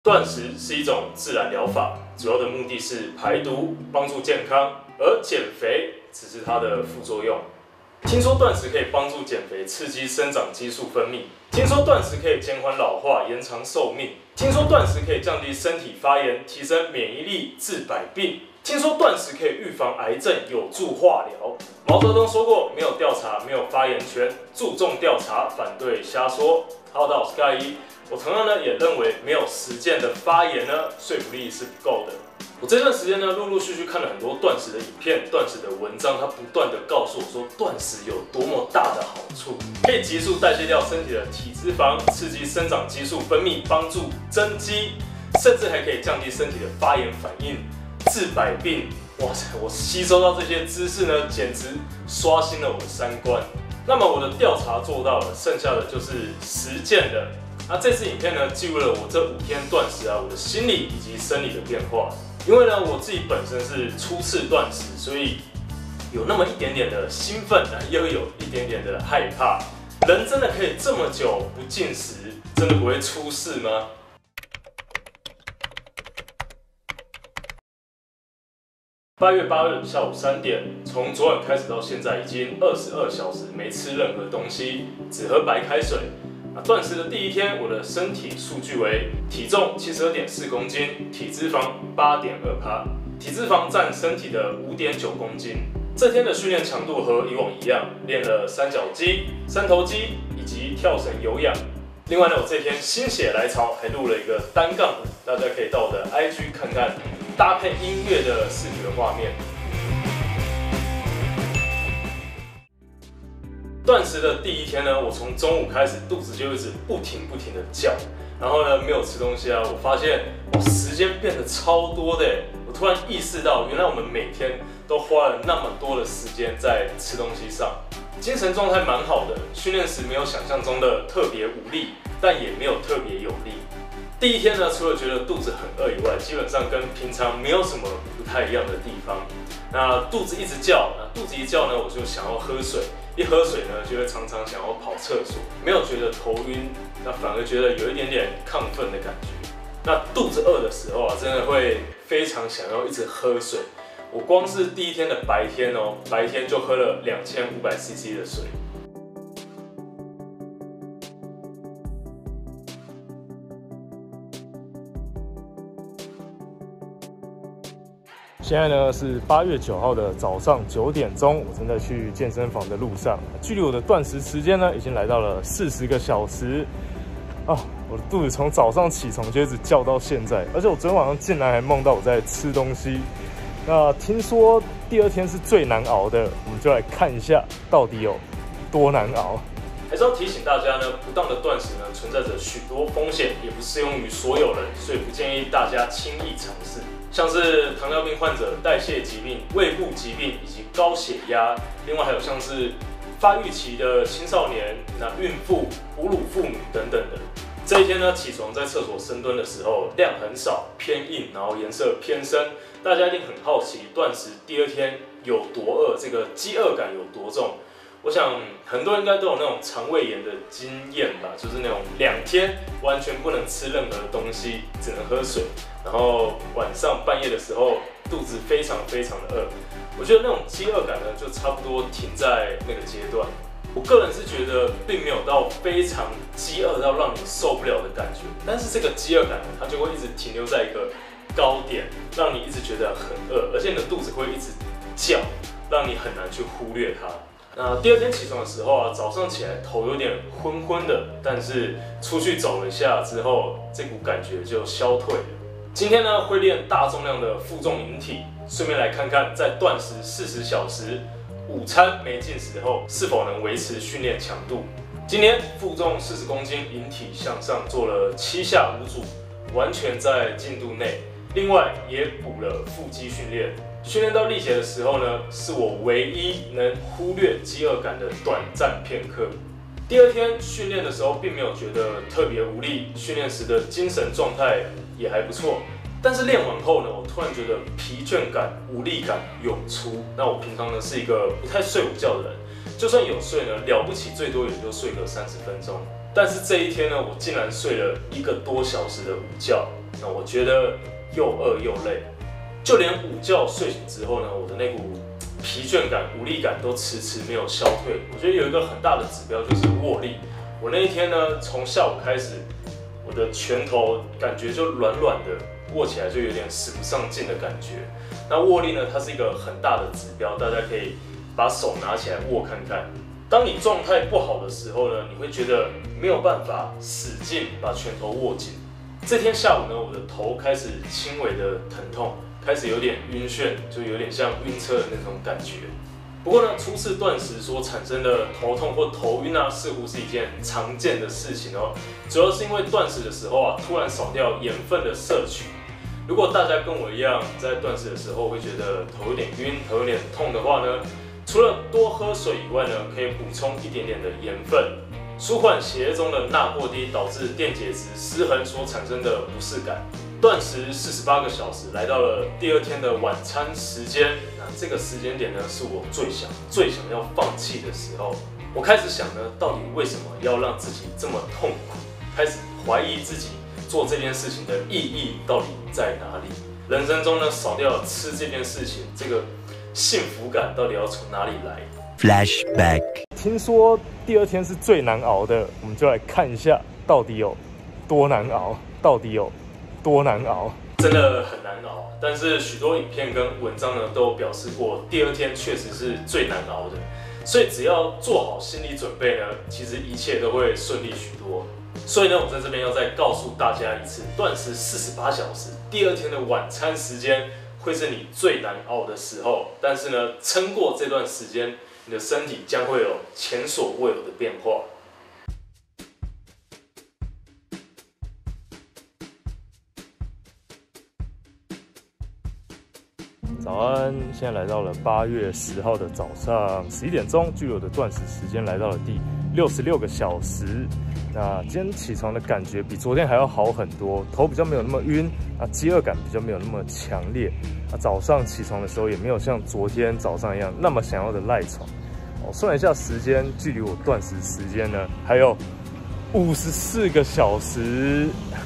断食是一种自然疗法，主要的目的是排毒、帮助健康，而减肥只是它的副作用。听说断食可以帮助减肥，刺激生长激素分泌；听说断食可以减缓老化，延长寿命；听说断食可以降低身体发炎，提升免疫力，治百病；听说断食可以预防癌症，有助化疗。毛泽东说过：“没有调查，没有发言权；注重调查，反对瞎说。” Hello， 大家好，我是盖伊。我同样呢也认为，没有实践的发言呢，说服力是不够的。我这段时间呢，陆陆续续看了很多断食的影片、断食的文章，它不断的告诉我说，断食有多么大的好处，可以急速代谢掉身体的体脂肪，刺激生长激素分泌，帮助增肌，甚至还可以降低身体的发炎反应，治百病。哇塞，我吸收到这些知识呢，简直刷新了我的三观。那么我的调查做到了，剩下的就是实践了。那这次影片呢，记录了我这5天断食我的心理以及生理的变化。因为呢，我自己本身是初次断食，所以有那么一点点的兴奋，又有一点点的害怕。人真的可以这么久不进食，真的不会出事吗？8月8日下午3点，从昨晚开始到现在，已经22小时没吃任何东西，只喝白开水。断食的第1天，我的身体数据为体重72.4公斤，体脂肪8.2%，体脂肪占身体的5.9公斤。这天的训练强度和以往一样，练了三角肌、三头肌以及跳绳有氧。另外呢，我这天心血来潮，还录了一个单杠舞，大家可以到我的 IG 看看，搭配音乐的视觉画面。断食的第1天呢，我从中午开始肚子就一直不停的叫，然后呢没有吃东西我发现时间变得超多的我突然意识到，原来我们每天都花了那么多的时间在吃东西上，精神状态蛮好的，训练时没有想象中的特别无力，但也没有特别有力。第1天呢，除了觉得肚子很饿以外，基本上跟平常没有什么不太一样的地方。那肚子一直叫，肚子一叫呢，我就想要喝水。一喝水呢，就会常常想要跑厕所，没有觉得头晕，那反而觉得有一点点亢奋的感觉。那肚子饿的时候真的会非常想要一直喝水。我光是第1天的白天白天就喝了2500cc 的水。现在呢是8月9号的早上9点钟，我正在去健身房的路上，距离我的断食时间呢已经来到了40个小时我的肚子从早上起床就一直叫到现在，而且我昨天晚上竟然还梦到我在吃东西。那听说第2天是最难熬的，我们就来看一下到底有多难熬。还是要提醒大家呢，不当的断食呢存在着许多风险，也不适用于所有人，所以不建议大家轻易尝试。像是糖尿病患者、代谢疾病、胃部疾病以及高血压，另外还有像是发育期的青少年、孕妇、哺乳妇女等等的。这一天呢，起床在厕所深蹲的时候，量很少、偏硬，然后颜色偏深，大家一定很好奇，断食第2天有多饿，这个饥饿感有多重。我想很多人应该都有那种肠胃炎的经验吧，就是那种2天完全不能吃任何的东西，只能喝水，然后晚上半夜的时候肚子非常的饿。我觉得那种饥饿感呢，就差不多停在那个阶段。我个人是觉得并没有到非常饥饿到让你受不了的感觉，但是这个饥饿感呢，它就会一直停留在一个高点，让你一直觉得很饿，而且你的肚子会一直叫，让你很难去忽略它。那第2天起床的时候早上起来头有点昏昏的，但是出去走了一下之后，这股感觉就消退了。今天呢会练大重量的负重引体，顺便来看看在断食40小时、午餐没进食后是否能维持训练强度。今天负重40公斤引体向上做了7下5组，完全在进度内。另外也补了腹肌训练。训练到力竭的时候呢，是我唯一能忽略饥饿感的短暂片刻。第2天训练的时候，并没有觉得特别无力，训练时的精神状态也还不错。但是练完后呢，我突然觉得疲倦感、无力感涌出。那我平常呢是一个不太睡午觉的人，就算有睡呢，了不起最多也就睡个30分钟。 但是这一天呢，我竟然睡了1个多小时的午觉，那我觉得又饿又累，就连午觉睡醒之后呢，我的那股疲倦感、无力感都迟迟没有消退。我觉得有一个很大的指标就是握力。我那一天呢，从下午开始，我的拳头感觉就软软的，握起来就有点使不上劲的感觉。那握力呢，它是一个很大的指标，大家可以把手拿起来握看看。当你状态不好的时候呢，你会觉得没有办法使劲把拳头握紧。这天下午呢，我的头开始轻微的疼痛，开始有点晕眩，就有点像晕车的那种感觉。不过呢，初次断食所产生的头痛或头晕啊，似乎是一件常见的事情哦。主要是因为断食的时候啊，突然少掉盐分的摄取。如果大家跟我一样，在断食的时候会觉得头有点晕、头有点痛的话呢，除了多喝水以外呢，可以补充一点点的盐分，舒缓血液中的钠过低导致电解质失衡所产生的不适感。断食48个小时，来到了第2天的晚餐时间。那这个时间点呢，是我最想要放弃的时候。我开始想呢，到底为什么要让自己这么痛苦？开始怀疑自己做这件事情的意义到底在哪里？人生中呢，少掉吃这件事情，这个幸福感到底要从哪里来 ？Flashback。 听说第2天是最难熬的，我们就来看一下到底有多难熬，多难熬，真的很难熬。但是许多影片跟文章呢都有表示过，第2天确实是最难熬的。所以只要做好心理准备呢，其实一切都会顺利许多。所以呢，我在这边要再告诉大家一次，断食48小时，第2天的晚餐时间会是你最难熬的时候。但是呢，撑过这段时间，你的身体将会有前所未有的变化。早安，现在来到了8月10号的早上11点钟，距离我的断食时间来到了第66个小时。那今天起床的感觉比昨天还要好很多，头比较没有那么晕，饥饿感比较没有那么强烈。早上起床的时候也没有像昨天早上一样那么想要的赖床。算了一下时间，距离我断食时间呢还有54个小时，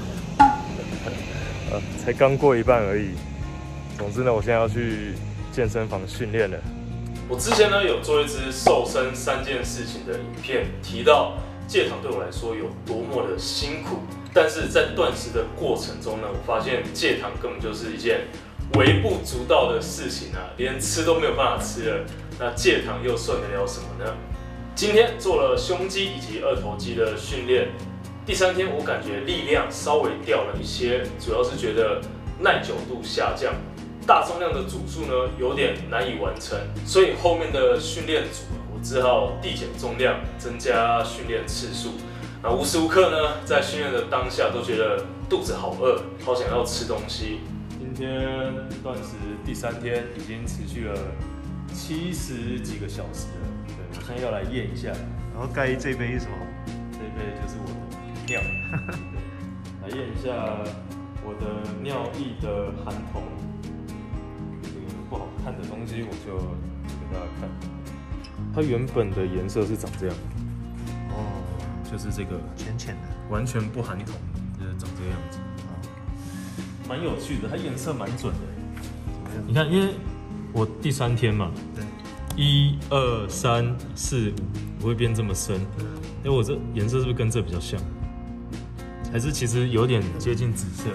才刚过一半而已。总之呢，我现在要去健身房训练了。我之前呢有做一支瘦身3件事情的影片，提到戒糖对我来说有多么的辛苦，但是在断食的过程中呢，我发现戒糖根本就是一件微不足道的事情啊，连吃都没有办法吃了，那戒糖又算得了什么呢？今天做了胸肌以及二头肌的训练，第3天我感觉力量稍微掉了一些，主要是觉得耐久度下降。大重量的组数呢有点难以完成，所以后面的训练组我只好递减重量，增加训练次数。那无时无刻呢，在训练的当下都觉得肚子好饿，好想要吃东西。今天断食第3天，已经持续了70几个小时了。对，我现在要来验一下。 然后盖这杯是什么？ 这杯就是我的尿。来验一下我的尿液的含铜。不好看的东西我就给大家看，它原本的颜色是长这样，就是这个浅浅的，完全不含铜， 就是长这个样子，蛮有趣的，它颜色蛮准的。你看，因为我第3天嘛，对，1、2、3、4、5不会变这么深，因为我这颜色是不是跟这比较像？还是其实有点接近紫色？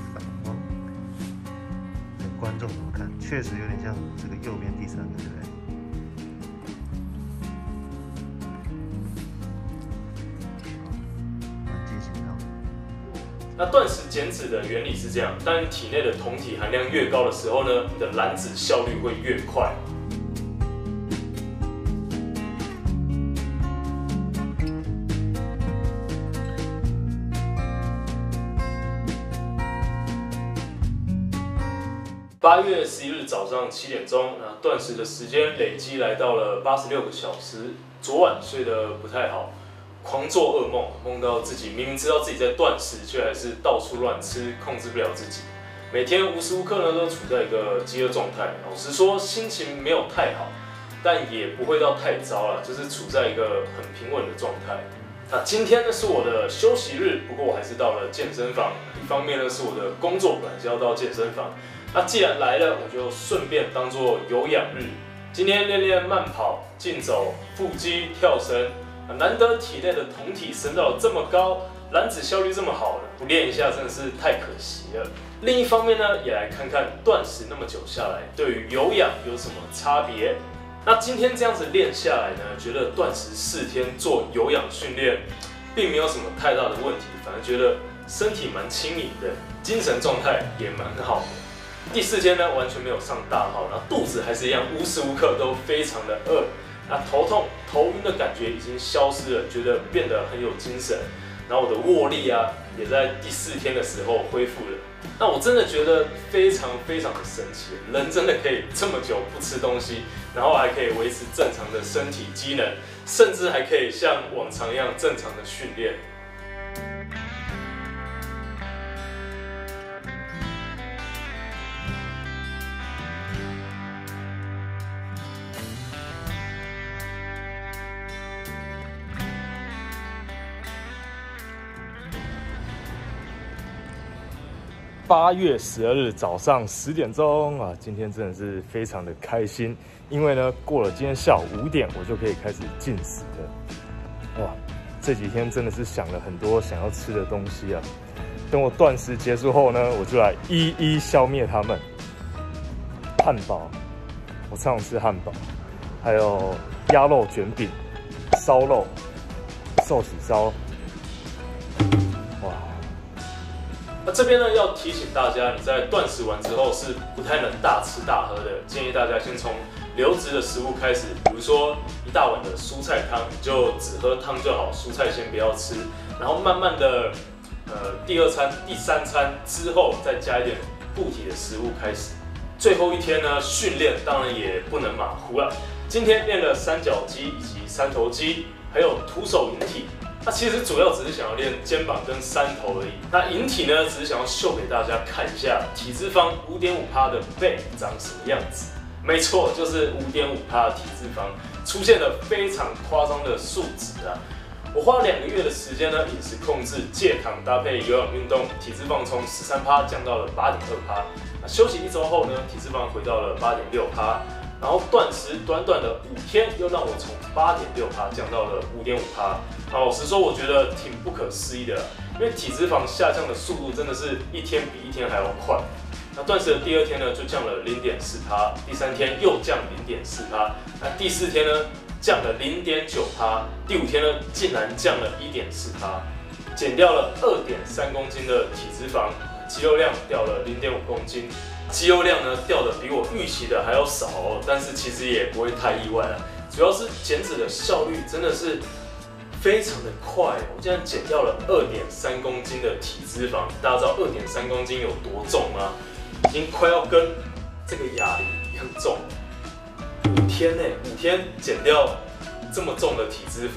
观众怎么看？确实有点像这个右边第3个，对不对？蛮接近的。 那断食减脂的原理是这样：当你体内的酮体含量越高的时候呢，你的燃脂效率会越快。8月11日早上7点钟，那断食的时间累积来到了86个小时。昨晚睡得不太好，狂做噩梦，梦到自己明明知道自己在断食，却还是到处乱吃，控制不了自己。每天无时无刻呢都处在一个饥饿状态。老实说，心情没有太好，但也不会到太糟了，就是处在一个很平稳的状态。 那今天呢是我的休息日，不过我还是到了健身房。一方面呢是我的工作本来就要到健身房，那既然来了，我就顺便当做有氧日。今天练练慢跑、竞走、腹肌、跳绳，难得体内的酮体升到了这么高，燃脂效率这么好，不练一下真的是太可惜了。另一方面呢，也来看看断食那么久下来，对于有氧有什么差别。那今天这样子练下来呢，觉得断食4天做有氧训练，并没有什么太大的问题，反而觉得身体蛮轻盈的，精神状态也蛮好的。第4天呢，完全没有上大号，然后肚子还是一样，无时无刻都非常的饿。那头痛、头晕的感觉已经消失了，觉得变得很有精神。然后我的握力啊，也在第4天的时候恢复了。那我真的觉得非常非常的神奇，人真的可以这么久不吃东西，然后还可以维持正常的身体机能，甚至还可以像往常一样正常的训练。8月12日早上10点钟啊，今天真的是非常的开心，因为呢，过了今天下午5点，我就可以开始进食了。哇，这几天真的是想了很多想要吃的东西啊。等我断食结束后呢，我就来一一消灭它们。汉堡，我常吃汉堡，还有鸭肉卷饼、烧肉、寿喜烧。那这边呢，要提醒大家，你在断食完之后是不太能大吃大喝的，建议大家先从流质的食物开始，比如说1大碗的蔬菜汤，你就只喝汤就好，蔬菜先不要吃，然后慢慢的，第2餐、第3餐之后再加一点固体的食物开始。最后一天呢，训练当然也不能马虎了。今天练了三角肌以及三头肌，还有徒手引体。那其实主要只是想要练肩膀跟三头而已。那引体呢，只是想要秀给大家看一下体脂肪5.5%的背长什么样子。没错，就是5.5%的体脂肪出现了非常夸张的数值啊！我花了2个月的时间呢，饮食控制、戒糖搭配有氧运动，体脂肪从13%降到了8.2%。那休息1周后呢，体脂肪回到了8.6%。然后断食短短的5天，又让我从8.6%降到了5.5%。老实说，我觉得挺不可思议的，因为体脂肪下降的速度真的是一天比一天还要快。那断食的第2天呢，就降了0.4%，第3天又降0.4%，那第4天呢降了0.9%，第5天呢竟然降了1.4%，减掉了2.3公斤的体脂肪，肌肉量掉了0.5公斤。肌肉量呢掉的比我预期的还要少哦，但是其实也不会太意外了。主要是减脂的效率真的是非常的快，我竟然减掉了2.3公斤的体脂肪。大家知道2.3公斤有多重吗？已经快要跟这个哑铃一样重。5天5天减掉这么重的体脂肪，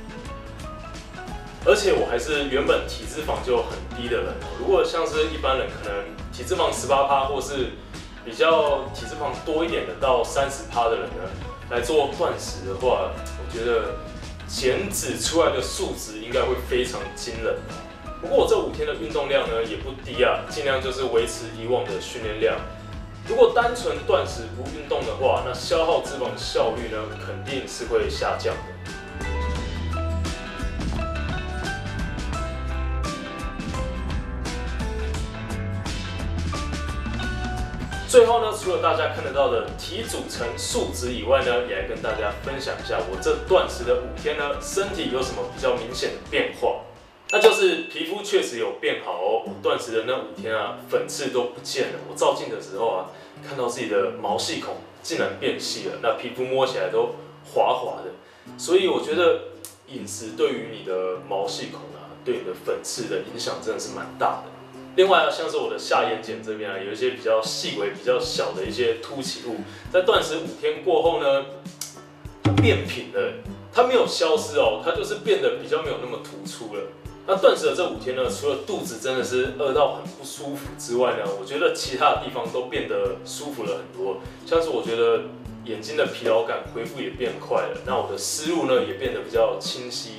而且我还是原本体脂肪就很低的人。如果像是一般人可能体脂肪18%，或是比较体脂肪多一点的到30%的人呢，来做断食的话，我觉得减脂出来的数值应该会非常惊人。不过我这5天的运动量呢也不低啊，尽量就是维持以往的训练量。如果单纯断食不运动的话，那消耗脂肪的效率呢肯定是会下降的。最后呢，除了大家看得到的体组成数值以外呢，也来跟大家分享一下我这断食的5天呢，身体有什么比较明显的变化。那就是皮肤确实有变好哦。我断食的那5天啊，粉刺都不见了。我照镜的时候啊，看到自己的毛细孔竟然变细了，那皮肤摸起来都滑滑的。所以我觉得饮食对于你的毛细孔啊，对你的粉刺的影响真的是蛮大的。另外啊，像是我的下眼睑这边啊，有一些比较细微、比较小的一些凸起物，在断食5天过后呢，它变平了。它没有消失哦，它就是变得比较没有那么突出了。那断食的这5天呢，除了肚子真的是饿到很不舒服之外呢，我觉得其他的地方都变得舒服了很多。像是我觉得眼睛的疲劳感恢复也变快了，那我的思路呢也变得比较清晰。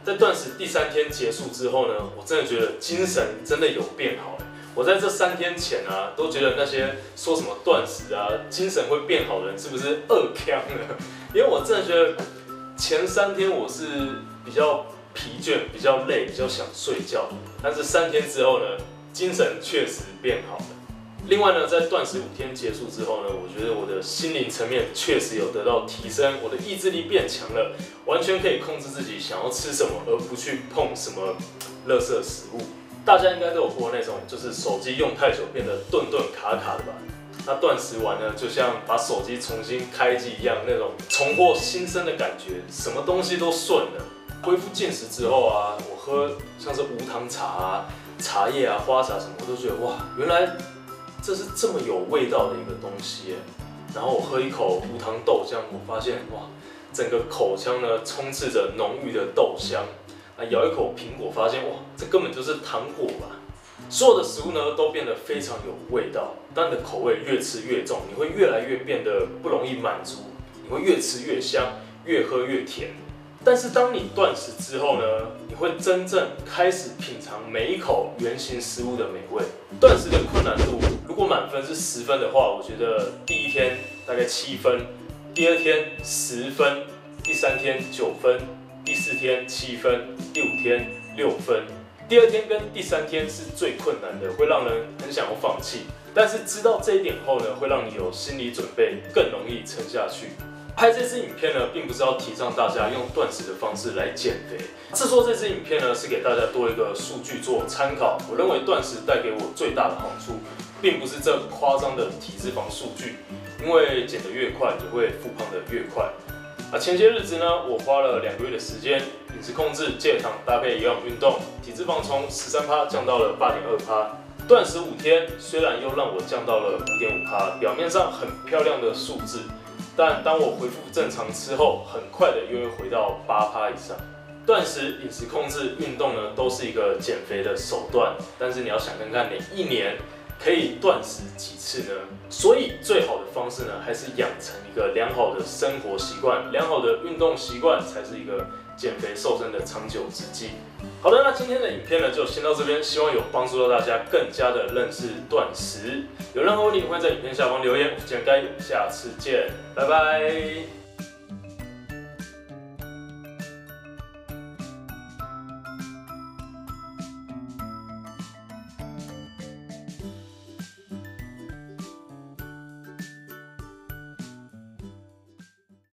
在断食第3天结束之后呢，我真的觉得精神真的有变好。我在这3天前啊，都觉得那些说什么断食啊，精神会变好的人是不是恶强呢？因为我真的觉得前3天我是比较疲倦、比较累、比较想睡觉，但是3天之后呢，精神确实变好了。另外呢，在断食5天结束之后呢，我觉得我的心灵层面确实有得到提升，我的意志力变强了，完全可以控制自己想要吃什么，而不去碰什么垃圾食物。大家应该都有过那种，就是手机用太久变得顿顿卡卡的吧？那断食完呢，就像把手机重新开机一样，那种重获新生的感觉，什么东西都顺了。恢复进食之后啊，我喝像是无糖茶啊、茶叶啊、花茶什么，我都觉得哇，原来这是这么有味道的一个东西耶。然后我喝一口无糖豆浆，我发现哇，整个口腔呢充斥着浓郁的豆香。咬一口苹果，发现哇，这根本就是糖果吧！所有的食物呢都变得非常有味道，当你的口味越吃越重，你会越来越变得不容易满足，你会越吃越香，越喝越甜。但是当你断食之后呢，你会真正开始品尝每一口原型食物的美味。断食的困难度，如果满分是10分的话，我觉得第1天大概7分，第2天10分，第3天9分。第4天7分，第5天6分，第2天跟第3天是最困难的，会让人很想要放弃。但是知道这一点后呢，会让你有心理准备，更容易撑下去。拍这支影片呢，并不是要提倡大家用断食的方式来减肥。制作这支影片呢，是给大家多一个数据做参考。我认为断食带给我最大的好处，并不是这夸张的体脂肪数据，因为减得越快，也会复胖得越快。前些日子呢，我花了2个月的时间，饮食控制、戒糖搭配有氧运动，体脂肪从13%降到了8.2%。断食5天，虽然又让我降到了5.5%，表面上很漂亮的数字，但当我恢复正常吃后，很快的又会回到8%以上。断食、饮食控制、运动呢，都是一个减肥的手段，但是你要想看看，你1年可以断食几次呢？所以最好的方式呢，还是养成一个良好的生活习惯，良好的运动习惯才是一个减肥瘦身的长久之计。好的，那今天的影片呢就先到这边，希望有帮助到大家更加的认识断食。有任何问题，欢迎在影片下方留言。我是简该，下次见，拜拜。